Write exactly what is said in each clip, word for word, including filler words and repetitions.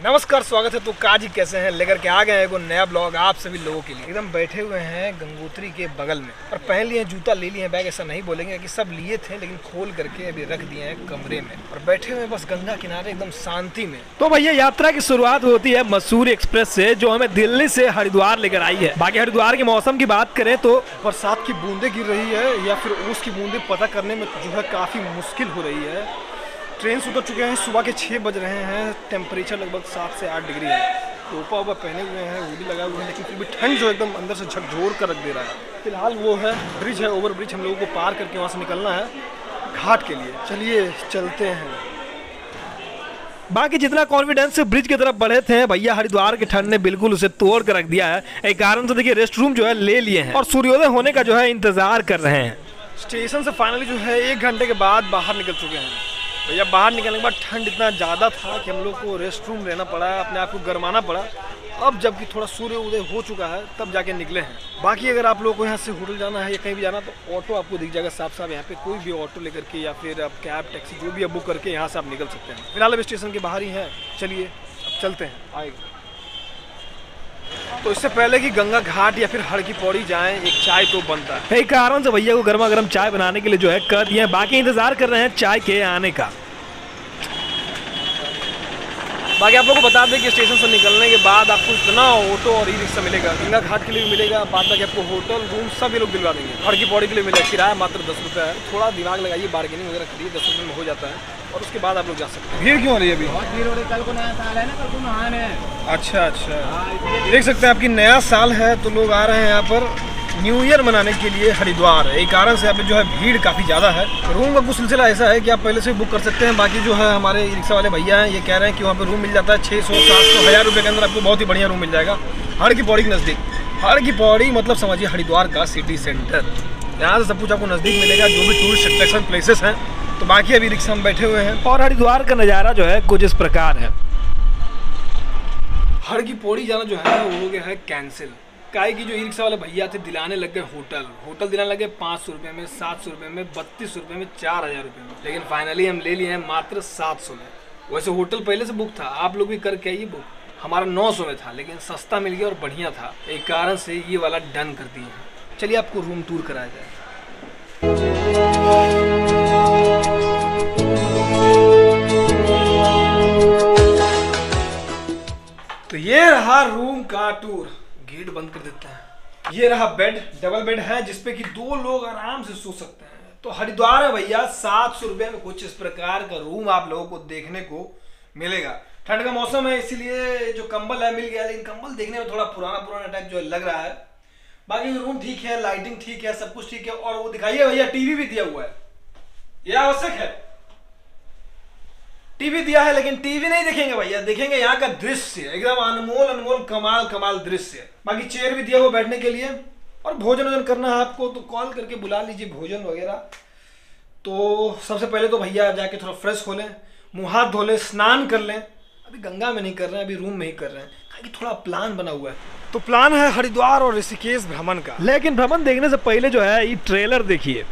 नमस्कार, स्वागत है। तो काजी कैसे हैं, लेकर के आ गए हैं एक नया ब्लॉग आप सभी लोगों के लिए। एकदम बैठे हुए हैं गंगोत्री के बगल में और पहन लिए जूता, ले लिए बैग। ऐसा नहीं बोलेंगे कि सब लिए थे, लेकिन खोल करके अभी रख दिए हैं कमरे में और बैठे हुए हैं बस गंगा किनारे एकदम शांति में। तो भैया यात्रा की शुरुआत होती है मसूरी एक्सप्रेस से, जो हमें दिल्ली से हरिद्वार लेकर आई है। बाकी हरिद्वार के मौसम की बात करें तो बरसात की बूंदे गिर रही है या फिर ओस की बूंदे पता करने में जो है काफी मुश्किल हो रही है। ट्रेन से उतर चुके हैं, सुबह के छः बज रहे हैं, टेम्परेचर लगभग सात से आठ डिग्री है। टोपा वोपा पहने हुए हैं, वो भी लगा हुए हैं, लेकिन फिर भी ठंड जो एकदम अंदर से झकझोर कर रख दे रहा है। फिलहाल वो है ब्रिज है, ओवर ब्रिज, हम लोगों को पार करके वहाँ से निकलना है घाट के लिए। चलिए चलते हैं। बाकी जितना कॉन्फिडेंस से ब्रिज की तरफ बढ़े थे भैया, हरिद्वार की ठंड ने बिल्कुल उसे तोड़ कर रख दिया है। एक कारण से देखिए रेस्ट रूम जो है ले लिए हैं और सूर्योदय होने का जो है इंतजार कर रहे हैं। स्टेशन से फाइनली जो है एक घंटे के बाद बाहर निकल चुके हैं भैया। बाहर निकलने के बाद ठंड इतना ज़्यादा था कि हम लोग को रेस्ट रूम लेना पड़ा, अपने आप को गरमाना पड़ा। अब जबकि थोड़ा सूर्य उदय हो चुका है तब जाके निकले हैं। बाकी अगर आप लोगों को यहाँ से होटल जाना है या कहीं भी जाना तो ऑटो आपको दिख जाएगा साफ साफ। यहाँ पे कोई भी ऑटो लेकर के या फिर आप कैब टैक्सी जो भी आप बुक करके यहाँ से आप निकल सकते हैं। फिलहाल अब स्टेशन के बाहर ही हैं, चलिए अब चलते हैं आएगा। तो इससे पहले कि गंगा घाट या फिर हर की पौड़ी जाएं, एक चाय तो बनता है। एक कारण से भैया को गर्मा गर्म चाय बनाने के लिए जो है कर दिए हैं। बाकी इंतजार कर रहे हैं चाय के आने का। बाकी आप लोगों को बता दें कि स्टेशन से निकलने के बाद आपको इतना ऑटो और ई रिक्शा मिलेगा, गंगा घाट के लिए भी मिलेगा, बाद में आपको होटल रूम सब ये लोग दिलवा देंगे। हर की पौड़ी के लिए मिलेगा, किराया मात्र दस रुपये है। थोड़ा दिमाग लगाइए, बार्गेनिंग वगैरह करिए, दस रुपये में हो जाता है और उसके बाद आप लोग जा सकते हैं। भीड़ क्यों हो रही है अभी? बहुत भीड़ हो रही है, कल को नया साल है ना, कल को नहाने है। अच्छा अच्छा, देख सकते हैं आपकी नया साल है तो लोग आ रहे हैं यहाँ पर न्यू ईयर मनाने के लिए हरिद्वार। एक कारण से यहाँ पे जो है भीड़ काफ़ी ज़्यादा है। रूम का कुछ सिलसिला ऐसा है कि आप पहले से बुक कर सकते हैं। बाकी जो है हमारे रिक्शा वाले भैया हैं, ये कह रहे हैं कि वहाँ पे रूम मिल जाता है छः सौ सात सौ हज़ार रुपये के अंदर आपको बहुत ही बढ़िया रूम मिल जाएगा हर की पौड़ी के नज़दीक। हर की पौड़ी मतलब समझिए हरिद्वार का सिटी सेंटर। यहाँ से सब कुछ आपको नज़दीक मिलेगा, जो भी टूरिस्ट अट्रैक्शन प्लेसेस हैं। तो बाकी अभी रिक्शा में बैठे हुए हैं और हरिद्वार का नज़ारा जो है कुछ इस प्रकार है। हर की पौड़ी जाना जो है वो हो गया है कैंसिल। काहे की जो ई रिक्शा वाले भैया थे दिलाने लग गए होटल होटल दिलाने लगे पाँच सौ रुपये में, सात सौ रुपये में, बत्तीस रुपये में, चार हज़ार रुपये में। लेकिन फाइनली हम ले लिए हैं मात्र सात सौ में। वैसे होटल पहले से बुक था, आप लोग भी करके आइए बुक। हमारा नौ सौ में था, लेकिन सस्ता मिल गया और बढ़िया था। एक कारण से ये वाला डन कर दिए हैं। चलिए आपको रूम टूर कराया जाए। तो ये रहा रूम का टूर। गेट बंद कर देते हैं। ये रहा बेड, डबल बेड है जिसपे कि दो लोग आराम से सो सकते हैं। तो हरिद्वार है भैया, सात सौ रुपए में कुछ इस प्रकार का रूम आप लोगों को देखने को मिलेगा। ठंड का मौसम है इसलिए जो कंबल है मिल गया, लेकिन कंबल देखने में थोड़ा पुराना पुराना टाइप जो लग रहा है। बाकी रूम ठीक है, लाइटिंग ठीक है, सब कुछ ठीक है। और वो दिखाइए भैया, टीवी भी दिया हुआ है, यह आवश्यक है। टीवी दिया है, लेकिन टीवी नहीं देखेंगे भैया, देखेंगे यहाँ का दृश्य, एकदम अनमोल अनमोल कमाल कमाल दृश्य। बाकी चेयर भी दिया हुआ बैठने के लिए। और भोजन वोजन करना है आपको तो कॉल करके बुला लीजिए भोजन वगैरह। तो सबसे पहले तो भैया जाके थोड़ा फ्रेश हो लें, मुँह हाथ धो लें, स्नान कर लें। अभी गंगा में नहीं कर रहे हैं, अभी रूम में ही कर रहे हैं, क्योंकि थोड़ा प्लान बना हुआ है। तो प्लान है हरिद्वार और ऋषिकेश भ्रमण का। लेकिन भ्रमण देखने से पहले जो है ये ट्रेलर देखिए।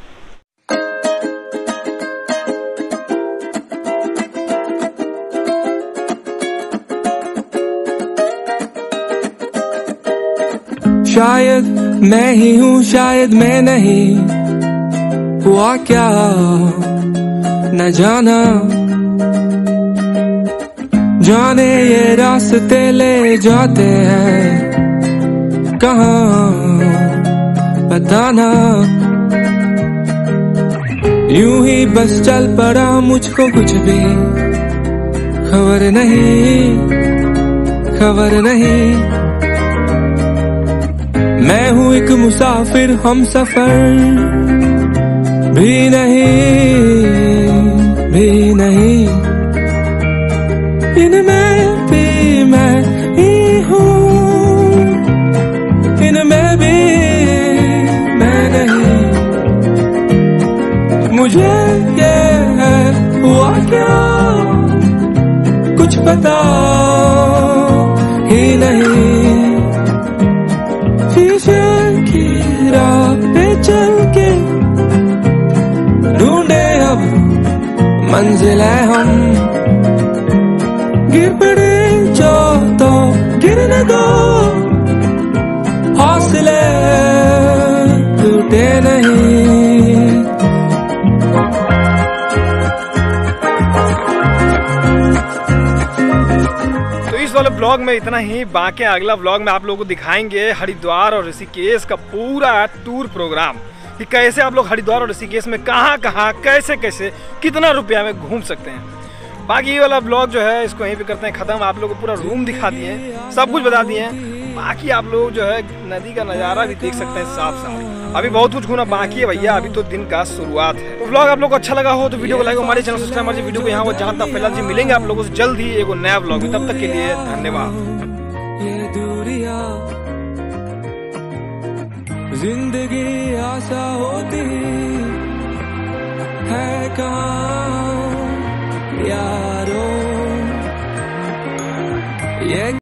शायद मैं ही हूँ, शायद मैं नहीं, हुआ क्या न जाना। जाने ये रास्ते ले जाते हैं कहाँ, पता ना। यूं ही बस चल पड़ा, मुझको कुछ भी खबर नहीं, खबर नहीं। मैं हूँ एक मुसाफिर, हम सफर भी नहीं, भी नहीं। इनमें भी मैं ही हूँ, इनमें भी मैं नहीं। मुझे ये है हुआ क्या, कुछ पता ही नहीं। की राह पे चल के ढूंढे अब मंजिल है हम, गिर पड़े जो तो इस वाले ब्लॉग में इतना ही। बाकी अगला ब्लॉग में आप लोगों को दिखाएंगे हरिद्वार और ऋषिकेश का पूरा टूर प्रोग्राम, कि कैसे आप लोग हरिद्वार और ऋषिकेश में कहाँ कहाँ कैसे कैसे कितना रुपया में घूम सकते हैं। बाकी ये वाला ब्लॉग जो है इसको यहीं पे करते हैं ख़त्म। आप लोगों को पूरा रूम दिखा दिए, सब कुछ बता दिए हैं। बाकी आप लोग जो है नदी का नज़ारा भी देख सकते हैं साफ साफ। अभी बहुत कुछ घूमना बाकी है भैया, अभी तो दिन का शुरुआत है। तो ब्लॉग आप लोग को अच्छा लगा हो तो वीडियो को लाइक, हमारे चैनल सब्सक्राइब कीजिए। वीडियो को यहाँ वो जहाँ तक फैला जी। मिलेंगे आप लोगों से जल्द ही एक नया ब्लॉग में, तब तक के लिए धन्यवाद। ये दूरियां जिंदगी आशा होती है कहाँ यारों, ये